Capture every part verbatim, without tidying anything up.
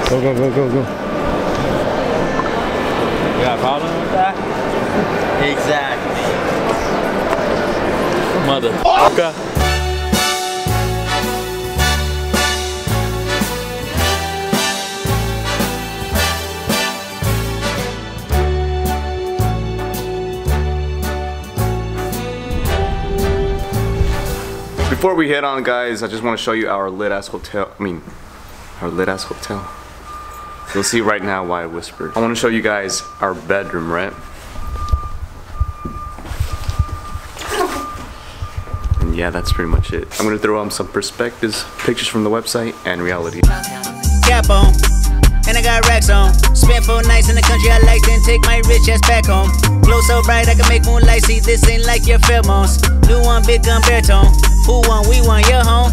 Go, go, go, go, go. You got a problem with that? Exactly. Motherfucker. Before we head on, guys, I just want to show you our lit ass hotel. I mean, our lit ass hotel. You'll see right now why I whispered. I want to show you guys our bedroom, right? And yeah, that's pretty much it. I'm gonna throw on some perspectives, pictures from the website, and reality. Cap on, and I got racks on. Spent four nights in the country I like, then take my rich ass back home. Glow so bright I can make moonlight see. This ain't like your pheromones. New one, big gun, baritone. Who won? We won. Your home.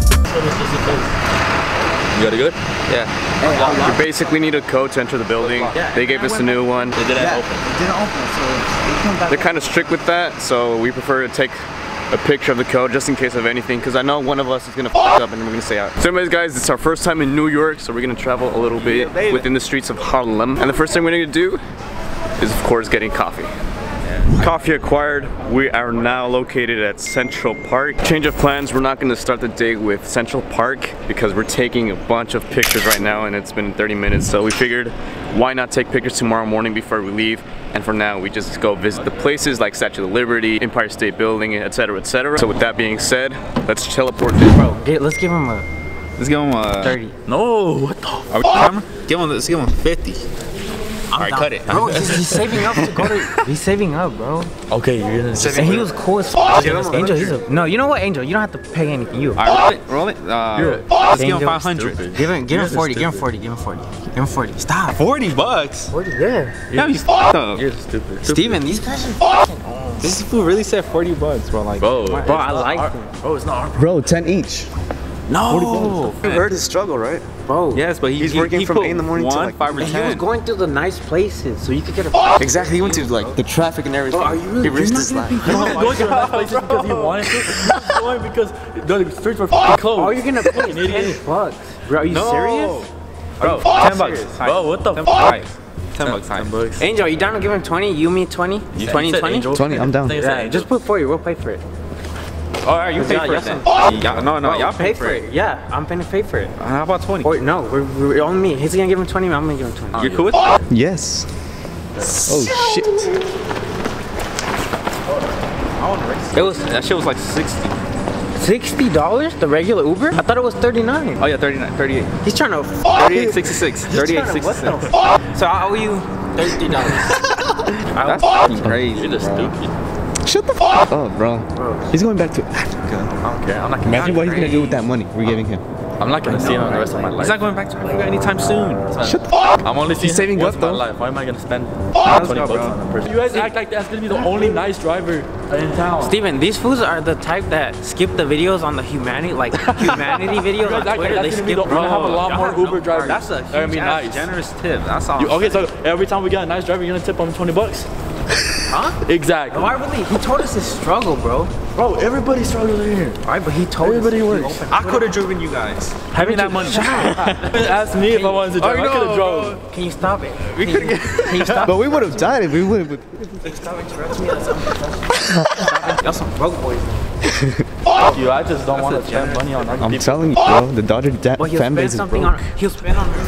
You got it good? Yeah. You basically need a code to enter the building. Yeah. They gave us a new one. It didn't yeah, open. It didn't open, so they came back. They're kind of strict with that, so we prefer to take a picture of the code just in case of anything, because I know one of us is gonna f up and we're gonna stay out. So anyways, guys, it's our first time in New York, so we're gonna travel a little bit yeah, within the streets of Harlem. And the first thing we're gonna do is, of course, getting coffee. Coffee acquired. We are now located at Central Park. Change of plans, we're not going to start the day with Central Park because we're taking a bunch of pictures right now and it's been thirty minutes, so we figured why not take pictures tomorrow morning before we leave, and for now we just go visit the places like Statue of Liberty, Empire State Building, etc, etc. So with that being said, let's teleport in. Bro, get, let's give him a Let's give him a thirty. No, what the? Are we camera? Give him. Let's give him fifty. All right, cut it. Bro, he's, he's saving up to go to. He's saving up, bro. Okay, you're gonna. And he was cool as fuck. Angel, he's a. No, you know what, Angel? You don't have to pay anything. You. All right, roll it. Roll it. Uh, let's give him five hundred. Give him, give him forty. Give him forty. Give him forty. Give him forty. Stop. Forty bucks. Forty. Yeah. Yeah, you fucked up. You're stupid. Steven, these guys are fucking. This fool really said forty bucks, bro. Like, bro, bro, I like him. Bro, it's not. Bro, ten each. No. You heard his struggle, right? Bro. Yes, but he, he's he, working he from eight in the morning one, to like five or And ten. he was going through the nice places, so you could get a. Exactly, he went to like the traffic and everything. Bro, are you really? He risked his life. He wasn't going to the nice places because he wanted to. He was going because the streets were f***ing closed. Oh, you're gonna pay ten bucks, bro? Are you No. serious? Bro, ten bucks. Bro, what the fuck? Ten bucks. Ten bucks. Angel, you down to give him twenty? You, me, twenty? twenty, twenty? twenty, I'm down. Yeah, just put forty. We'll pay for it. All right, you pay Yeah, for yeah, it then. some- Y'all- No, no, Bro, y'all pay for it. Yeah, I'm gonna pay for it. How about twenty? Or no, we're, we're on me. He's gonna give him twenty. I'm gonna give him twenty. You're cool with it? Yes. Oh shit. It was, that shit was like sixty. Sixty dollars? The regular Uber? I thought it was thirty-nine. Oh yeah, thirty-nine, thirty-eight. He's trying to. thirty-eight sixty-six. thirty-eight sixty-six. So I owe you thirty dollars. That's fucking crazy. You're just stupid. Shut the fuck up, bro. He's going back to Africa. I don't care. I'm not gonna. Imagine what he's gonna do with that money we're giving him. I'm not gonna see him the rest of my life. He's not going back to America anytime soon. Shut the fuck up. I'm only seeing saving him once up, in my though. life. Why am I gonna spend Let's twenty go, bucks bro. on a person? You guys act like that's gonna be the only nice driver in town. Steven, these fools are the type that skip the videos on the humanity, like humanity videos on That's Twitter. like- They that's gonna be skip. the- we're gonna have a lot more Uber drivers. That's a That'd be huge nice. ass Generous tip. That's all. You, okay, so every time we get a nice driver, you're gonna tip him twenty bucks. Huh? Exactly. Why really? He told us his struggle, bro. Bro, everybody struggles in here. Alright, but he told Everybody us. works. I could have driven you guys. Having that money. Ask me if I wanted to drive. I, I could have know, drove. Can you stop it? We Can could you- get. Can you stop? But we would have died if we would have. Stop interrupting me. That's unprofessional. Y'all some broke boys. Fuck you. I just don't want to spend money on other I'm people. telling you, bro. The Dodger da- Well, he'll fan spend base is something broke. on. He'll spend on.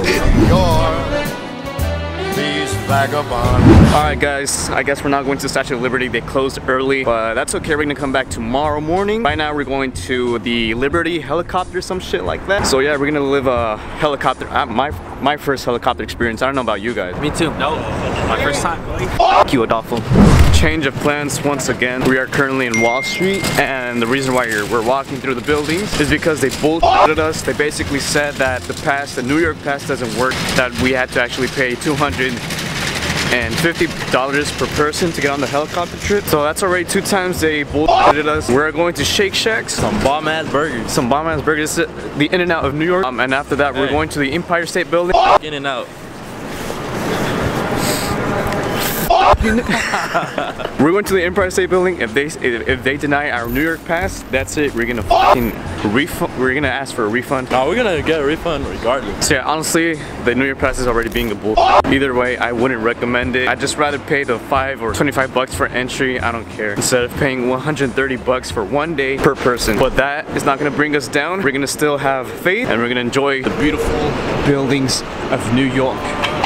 These vagabonds. Alright guys, I guess we're not going to the Statue of Liberty. They closed early, but that's okay. We're gonna come back tomorrow morning. Right now we're going to the Liberty helicopter, some shit like that. So yeah, we're gonna live a helicopter, uh, my my first helicopter experience. I don't know about you guys. Me too. No, my first time. Fuck you, Adolfo. Change of plans once again. We are currently in Wall Street, and the reason why we're, we're walking through the buildings is because they bullshitted us. They basically said that the pass, the New York pass doesn't work, that we had to actually pay two hundred fifty dollars per person to get on the helicopter trip. So that's already two times they bullshitted us. We're going to Shake Shacks. Some bomb ass burgers. Some bomb ass burgers. The In and Out of New York. Um, and after that, we're Hey. going to the Empire State Building. In and out. We're going to the Empire State Building. If they if, if they deny our New York pass, that's it. We're gonna fucking refund. We're gonna ask for a refund. No, we're gonna get a refund regardless. So yeah, honestly, the New York pass is already being a bull. Either way, I wouldn't recommend it. I'd just rather pay the five or twenty-five bucks for entry. I don't care. Instead of paying one hundred thirty bucks for one day per person. But that is not gonna bring us down. We're gonna still have faith and we're gonna enjoy the beautiful buildings of New York.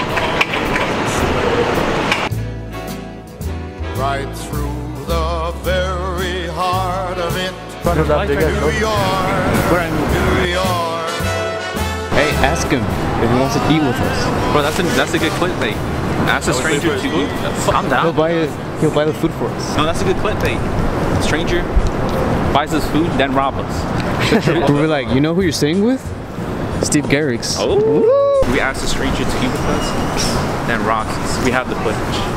Right through the very heart of it. New York, New York. Hey, ask him if he wants to eat with us. Bro, that's a that's a good clickbait. Ask a stranger to eat. I'm down. He'll buy it. He'll buy the food for us. No, that's a good clickbait. Stranger buys us food, then rob us. We're like, you know who you're staying with? Steve Garrix. Oh. We asked a stranger to eat with us, then robs us. We have the footage.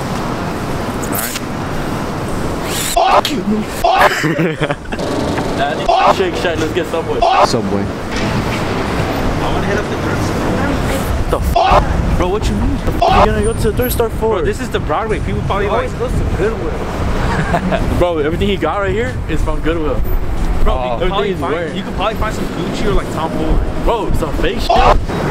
Fuck you! Shake Shack, let's get Subway. Subway. I want to hit up the thrift store. The fuck? Bro, what you mean? The fuck you gonna go to the thrift store for? Bro, this is the Broadway. People probably He like. always goes to Goodwill. Bro, everything he got right here is from Goodwill. Bro, Oh, you, could probably everything he's find, wearing. you could probably find some Gucci or like Tom Ford. Bro, some fake shit.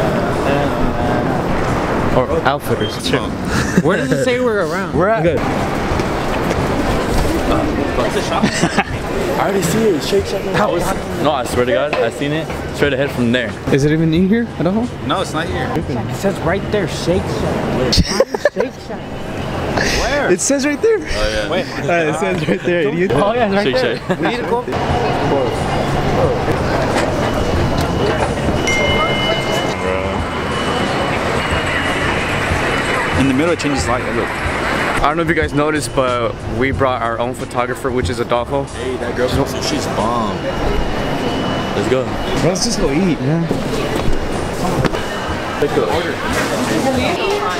Or outfitters. Where does it say we're around? We're at. Good. It's a shop. I already see it. Shake Shack. No, I swear to God, I seen it. Straight ahead from there. Is it even in here at all? No, it's not here. It says right there, Shake Shack. Shake Shack. Where? It says right there. Oh yeah. Wait. Uh, it says right there, idiot. Oh yeah, it's right Shake there. Shack. We need to go. In the middle, it changes light. Look. I don't know if you guys noticed, but we brought our own photographer, which is Adolfo. Hey, that girl, she's bomb. Let's go. Let's just go eat, yeah. Take the order.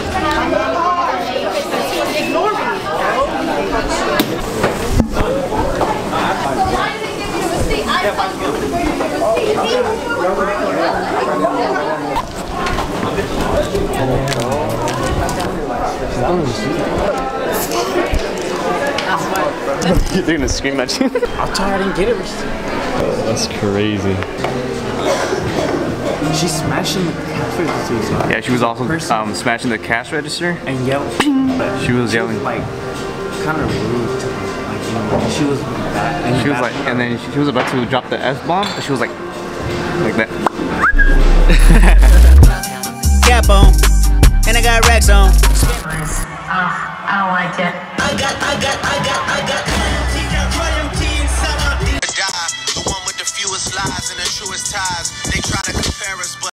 They're gonna scream at you. I'll tell her I didn't get it. That's crazy. She's smashing the cash register. Yeah, she was also um, smashing the cash register. And yelling. She was yelling. Like, kind of rude to me. Like, you know, she was bad. And She was like, and then she, she was about to drop the F bomb, and she was like, like that. Cap on, and I got racks on. Oh, I don't like it. I got, I got, I got, I got. The one with the fewest lies and the truest ties. They try to compare us, but